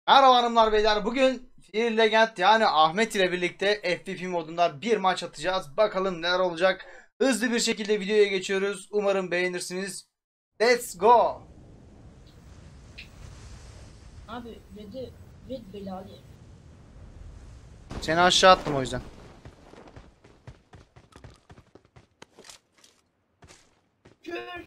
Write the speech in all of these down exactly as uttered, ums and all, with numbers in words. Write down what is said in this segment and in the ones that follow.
Merhaba hanımlar beyler. Bugün Fear Legend yani Ahmet ile birlikte F P V modunda bir maç atacağız. Bakalım neler olacak. Hızlı bir şekilde videoya geçiyoruz. Umarım beğenirsiniz. Let's go. Abi Red'i Red belalı. Seni aşağı attım o yüzden. Kör.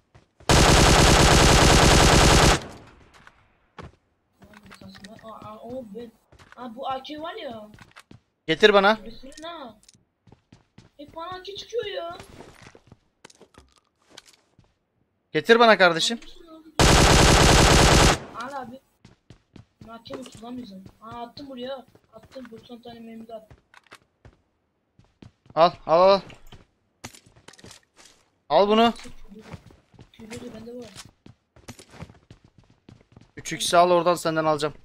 Abi kasma. Aa, aa, o ben. Aa, bu A K var ya. Getir bana. Referin ha. Hep bana A K çıkıyor ya. Getir bana kardeşim. Al abi. Ben A K'mi kullanmayacağım. Aa attım buraya. Attım doksan tane mermi de attım. Al al al. Al bunu. Kübü de bende var. üç x'i al, oradan senden alacağım.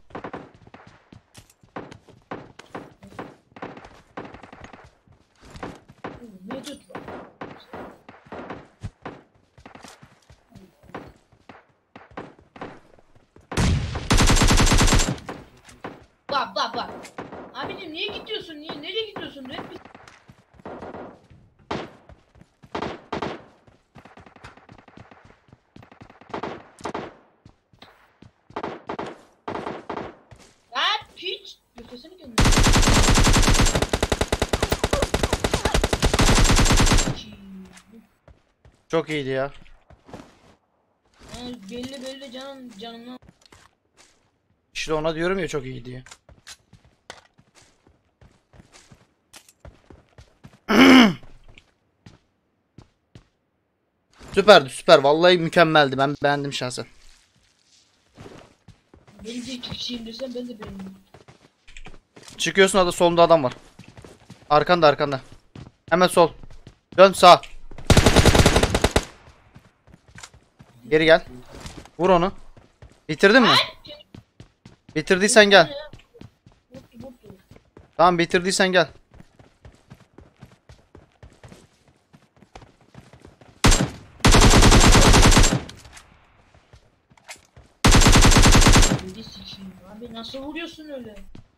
Mevcut var. Bak bak bak. Abicim niye gidiyorsun? Niye nereye gidiyorsun? Hep bir... Lan piç. Götürsene kendini. Çok iyiydi ya. Yani belli belli canım canımdan. İşte ona diyorum ya, çok iyi diye. Süperdi, süper. Vallahi mükemmeldi. Ben beğendim şahsen. Bence iki kişiyim desem ben de beğendim. Çıkıyorsun, ada solunda adam var. Arkanda arkanda. Hemen sol. Dön sağ. Geri gel. Vur onu. Bitirdin mi? Bitirdiysen gel. Vurdu vurdu. Tamam, bitirdiysen gel. Beni sikeyim abi nasıl vuruyorsun öyle?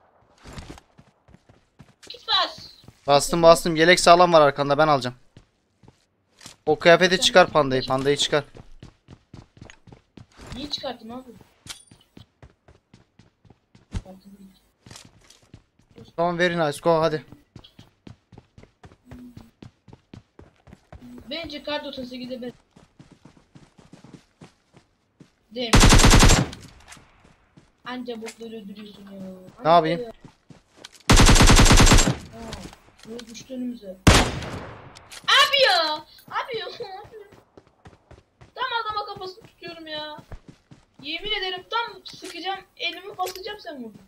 Git bas. Bastım bastım. Yelek sağlam var arkanda, ben alacağım. O kıyafeti çıkar, pandayı. Pandayı çıkar. Niye çıkarttın abi? Tamam, very nice. Go hadi. Bence kar doksan sekizde ben. Değil. Anca botları öldürüyorsun ya. Ne yapayım? Ya. Aa, böyle düştü önümüze. Abi ya! Abi ya! Abi. Tam adama kafasını tutuyorum ya. Yemin ederim tam sıkacağım, elimi basacağım sen vurdun.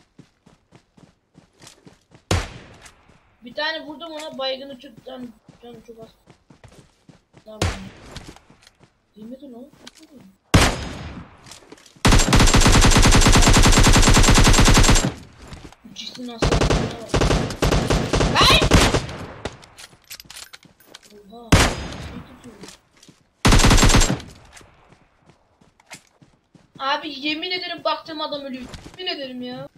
Bir tane vurdum ona baygını çok can, canım çok az. Ne yapayım? Yemedin oğlum. üç x'in hasarına bak. Lan! Oha. Şey tutuyor. Abi yemin ederim baktığım adam ölüyor. Yemin ederim ya.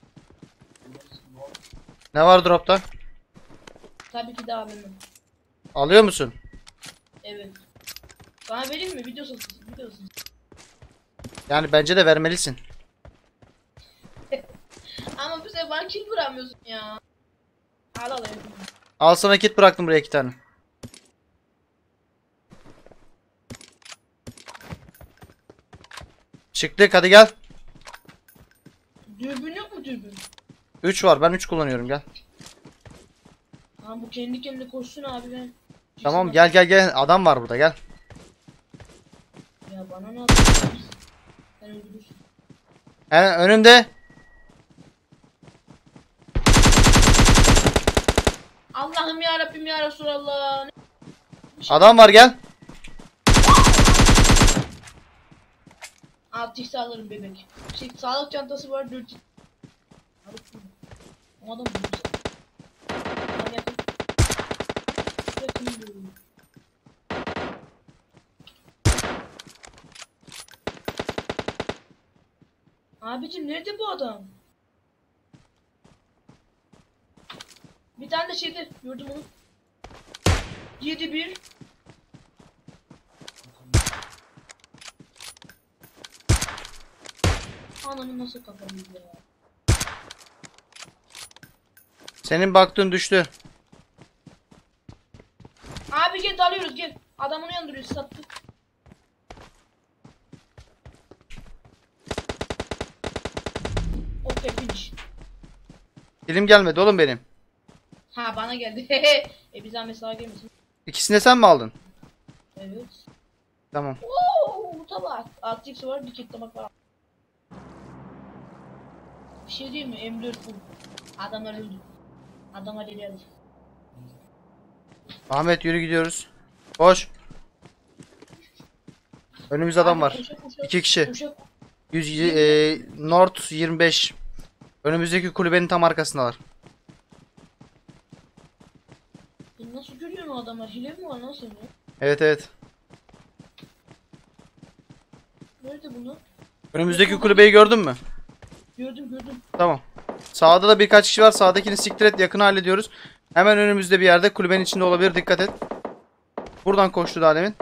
Ne var dropta? Tabii ki de abimim. Alıyor musun? Evet. Bana vereyim mi? Videosun. Videosun. Yani bence de vermelisin. Ama bu sefer bana kill vuramıyorsun ya. Al al evim. Al sana kit bıraktım buraya, iki tane. Çıktık, hadi gel. Dürbün yok mu dürbün? üç var, ben üç kullanıyorum, gel. Lan bu kendi kendine koşsun abi ben. Tamam, gel gel gel, adam var burada, gel. Ya bana ne yapıyorsun? Sen öldürürsün. He, önümde. Allah'ım ya Rabbim ya Resulallah. Ne- Adam var, gel. altı x alırım bebek. Şey, sağlık çantası var dört x. O adam vurdu. Adam yakın. Yakın vurdu. Abicim nerede bu adam? Bir tane de şeyde gördüm onu. yedi bir. Ananı nasıl kafamı ya? Senin baktığın düştü. Abi gel dalıyoruz gel. Adamını yandırıyoruz sattık. Okey finish. Dilim gelmedi oğlum benim. Ha bana geldi. e bir zahmet sağa gelmesin. İkisini de sen mi aldın? Evet. Tamam. Ooo tabak. altı x var bir kit tabak var. Bir şey değil mi? M dört full. Adamlar öldü. Adamlar ilerledi. Ahmet yürü gidiyoruz. Koş. Önümüzde adam Abi, var. koşa, koşa, İki kişi. koşa. yüz e, North yirmi beş. Önümüzdeki kulübenin tam arkasındalar. E nasıl görüyorsun o adamlar? Hile mi var nasıl ya? Evet evet. Nerede bunu? Önümüzdeki kulübeyi gördün mü? Gördüm gördüm. Tamam. Sağda da birkaç kişi var. Sağdakini siktir et. Yakını hallediyoruz. Hemen önümüzde bir yerde. Kulübenin içinde olabilir. Dikkat et. Buradan koştu daha demin.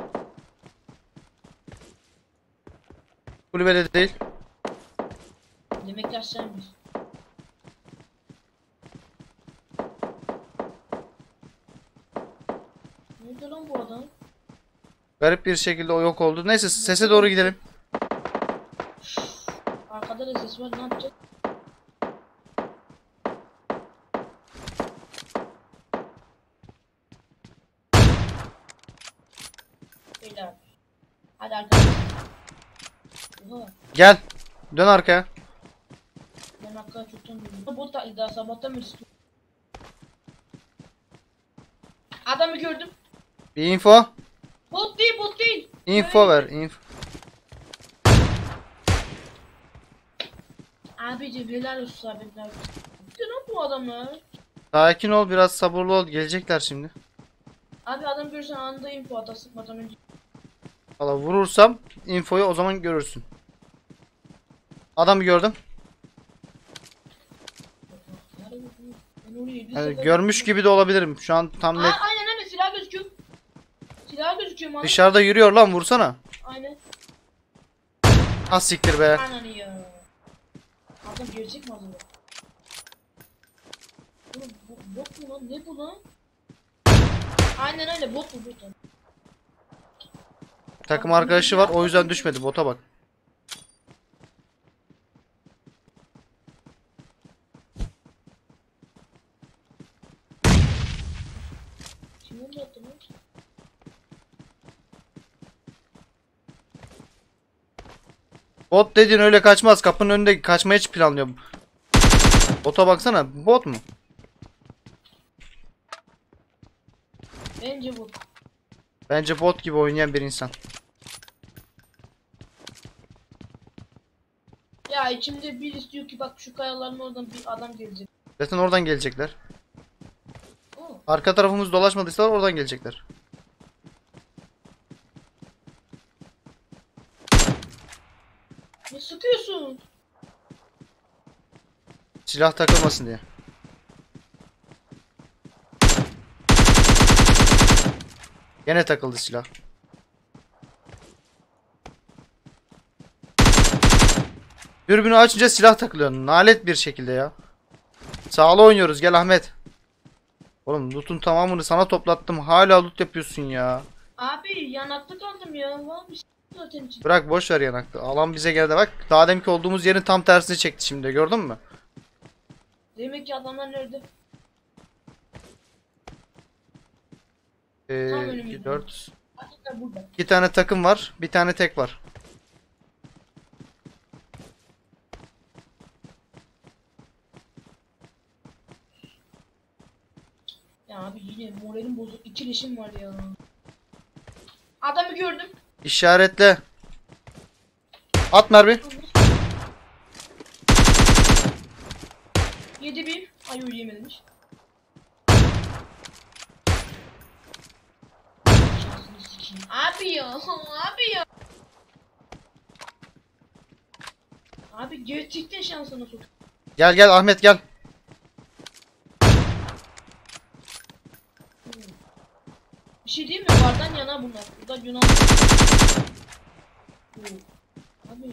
Kulübede değil. Demek ki aşağıymış. Nerede lan bu adam? Garip bir şekilde o yok oldu. Neyse sese doğru gidelim. Arkada da ses var ne yapacak? Beyler. Hadi arkadaşlar. Oha. Gel. Dön arkaya. Ben hakikaten çoktan gördüm. Bot da daha sabahtan beri sıkıyor. Adamı gördüm. Bir info. Bot değil bot değil. Info ver. Info. Abicim helal olsun sabitler. Ne lan bu adamlar? Sakin ol. Biraz sabırlı ol. Gelecekler şimdi. Abi adam görürsen anında info atar sıkmadan önce. Valla vurursam infoyu o zaman görürsün. Adamı gördüm. Ben oraya bir Yani sefer- görmüş gibi de olabilirim. Şu an tam net. Aa, aynen aynen silah gözüküyor. Silah gözüküyor mu? Dışarıda yürüyor lan vursana. Aynen. Az siktir be. Ananı ya. Adam gerçek mi acaba? Oğlum bu, bot mu lan? Ne bu lan? Aynen öyle bot bu bot. Takım arkadaşı var o yüzden düşmedi. Bota bak. Kim onu yaptı lan? Bot dediğin öyle kaçmaz. Kapının önünde kaçmayı hiç planlıyor. Bota baksana. Bot mu? Bence bot. Bence bot gibi oynayan bir insan. Ya içimde bir istiyor ki bak şu kayaların oradan bir adam gelecek. Zaten oradan gelecekler. Oo. Arka tarafımız dolaşmadıysa oradan gelecekler. Ne sıkıyorsun? Silah takılmasın diye. Gene takıldı silah. Dürbünü açınca silah takılıyor. Nalet bir şekilde ya. Sağlı oynuyoruz. Gel Ahmet. Oğlum loot'un tamamını sana toplattım. Hala loot yapıyorsun ya. Abi yanakta kaldım ya. Var bir şey zaten için. Bırak boş ver yanakta. Alan bize geldi bak. Daha deminki olduğumuz yerin tam tersini çekti şimdi. Gördün mü? Demek ki adamlar nerede? Ee, Tam önümüzde. dört. Adamlar burada. İki tane takım var. Bir tane tek var. Ya abi yine moralim bozuk. İki leşim var ya. Adamı gördüm. İşaretle. At mermi. Yedi bir. Ay öyle yememiş. Şansını sikeyim. Abi ya. Abi ya. Abi gerçekten şansına sok. Gel gel Ahmet gel. Bir şey değil mi? Vardan yana bunlar. Burada Yunan. Oo. Abi.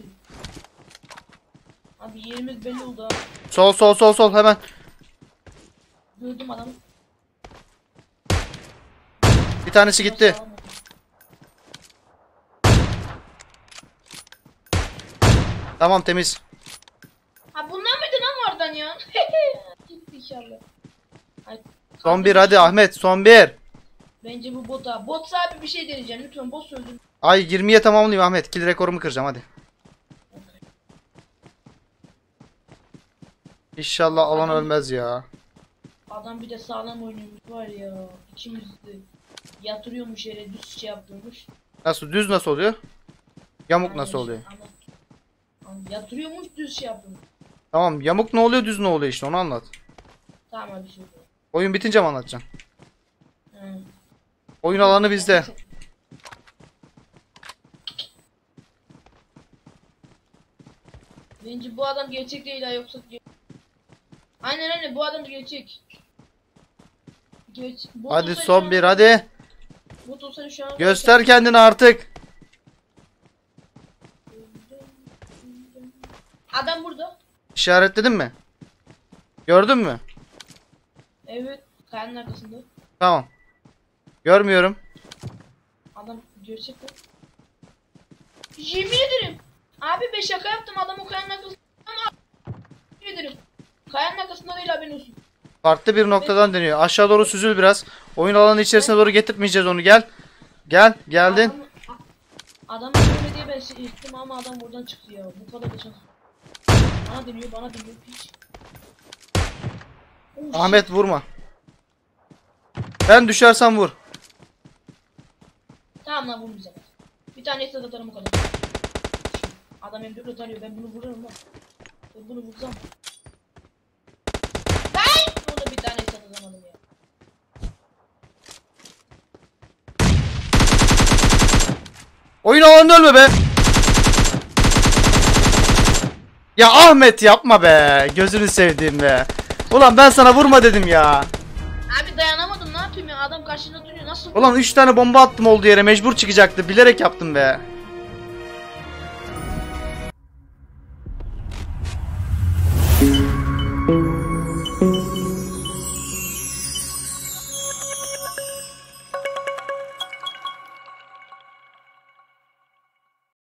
Abi yerimiz belli oldu abi. Sol sol sol sol hemen. Gördüm adamı. Bir tanesi gitti. Tamam temiz. Ha bunlar mıydı lan vardan ya? Gitti inşallah. Ay, Son bir hadi Ahmet son bir. Bence bu bot abi. Botsa abi bir şey deneyeceğim. Lütfen bot söyledim. Ay yirmiye tamamlayayım Ahmet. Kill rekorumu kıracağım hadi. İnşallah alan Adam- ölmez ya. Adam bir de sağlam oynuyormuş var ya. İkimiz de yatırıyormuş yere düz şey yaptırmış. Nasıl düz nasıl oluyor? Yamuk Aynen nasıl oluyor? işte, ama- ama Yatırıyormuş düz şey yaptırmış. Tamam yamuk ne oluyor düz ne oluyor işte onu anlat. Tamam abi şey. Oyun bitince mi anlatacaksın? Hı. Oyun alanı bizde. Bence bu adam gerçek değil ha yoksa ge- Aynen aynen bu adam gerçek. Geç. Bot Hadi olsa şu son an- bir hadi. Bot olsa şu an. Göster kendini artık. Adam burada. İşaretledin mi? Gördün mü? Evet. Kayanın arkasında. Tamam. Görmüyorum. Adam gerçek mi? Yemin ederim. Abi ben şaka yaptım adam o kayanın arkasında ama yemin ederim. Kayanın arkasında değil haberin olsun. Farklı bir noktadan deniyor. Aşağı doğru süzül biraz. Oyun alanı içerisine doğru getirtmeyeceğiz onu gel. Gel geldin. Adam, adam öyle diye ben şey ettim ama adam buradan çıktı ya. Bu kadar da şans. Bana deniyor bana deniyor hiç. Oh, Ahmet vurma. Ben düşersem vur. Tamam lan vurmayacağım. Bir tane et atarım o kadar. Adam M dört arıyor ben bunu vururum lan. Ben bunu vursam. Ben! Orada bir tane et atamadım ya. Oyun alanında ölme be. Ya Ahmet yapma be. Gözünü sevdiğim be. Ulan ben sana vurma dedim ya. Abi dayanamadım ne yapayım ya adam karşında duruyor nasıl? Ulan üç tane bomba attım olduğu yere mecbur çıkacaktı. Bilerek yaptım be.